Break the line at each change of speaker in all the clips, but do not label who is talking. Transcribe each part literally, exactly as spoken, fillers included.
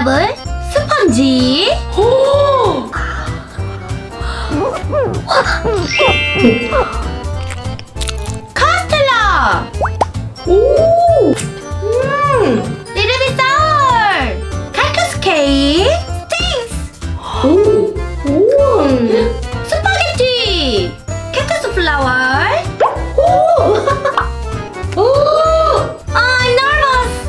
파인애플, 스펀지. 오! 카스텔라. 오! 음! Little bit sour. 칼국수 케이크. 스팅스. 오! 오! 스파게티. 캡처스 플라워. 오! 오! I'm nervous.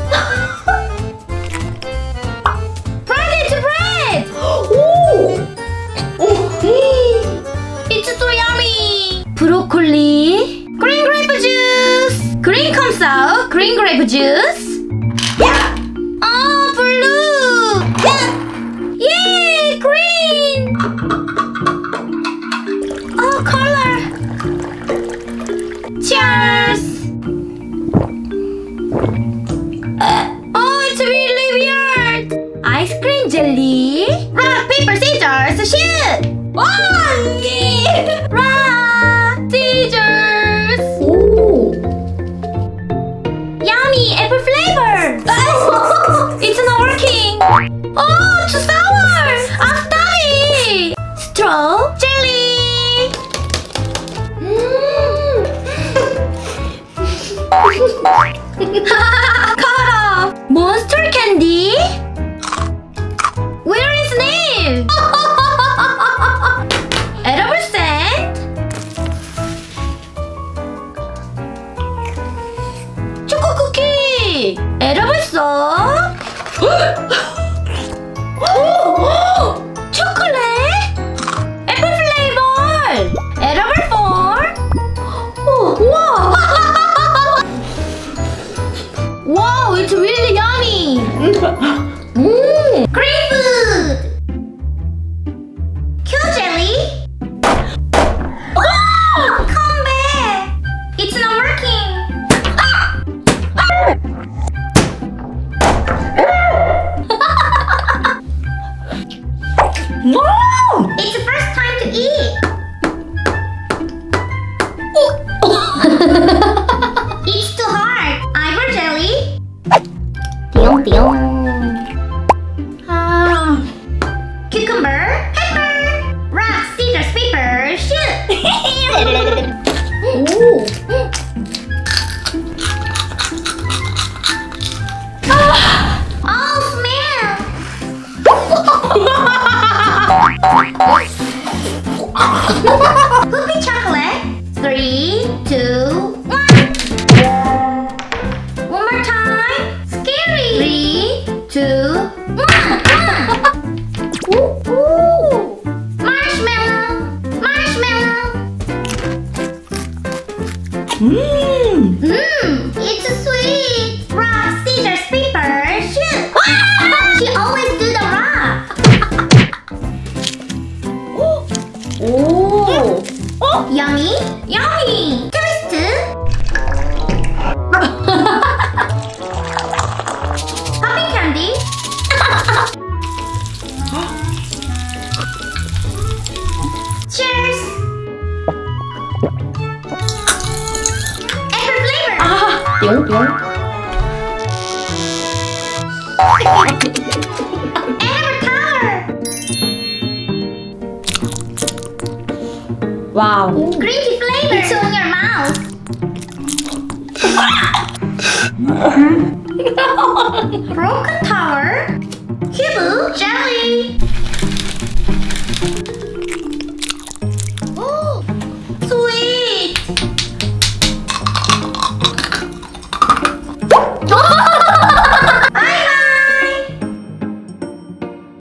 Bread bread. 오! 오! It's so yummy. 브로콜리. Green grape juice. Green comes out. Green grape juice. Yeah. Oh, blue. Yeah. Yay, green. Oh, color. Cheers. Uh, oh, it's really weird. Ice cream jelly. Rock, paper, scissors, shoot. Oh, yeah. Rock, scissors. Ooh. Yummy, apple flavor. It's not working. Oh, too sour. I'll study. Straw, jelly. Mm. Cut off. Monster candy. Where is Neil? Edible scent. Choco cookie. Edible soap. Chocolate. Apple flavor. Edible form. Oh, wow. Wow, it's really yummy. Mmm. Green food. Q jelly. Oh, come back. It's not working. Wow! It's the first time to eat. It's too hard. Ivor jelly. Tiong tiong. Ah. Cucumber, pepper, rock, scissors, paper, shoot. Ooh. Oh, smell. Poopy chocolate. Three, two, one. One more time. Scary. Three, two, one. Ooh, ooh. Marshmallow. Marshmallow. Mmm. Mmm. It's sweet. Rock, scissors, paper, shoot. She always do the rock. Oh. Oh. Yummy. Yummy. Twist. Popping candy. Cheers. Apple flavor. Ah. Tiếng tiếng. Apple color. Wow. Green tea flavor. It's on your mouth. Broken tower. Cubu jelly.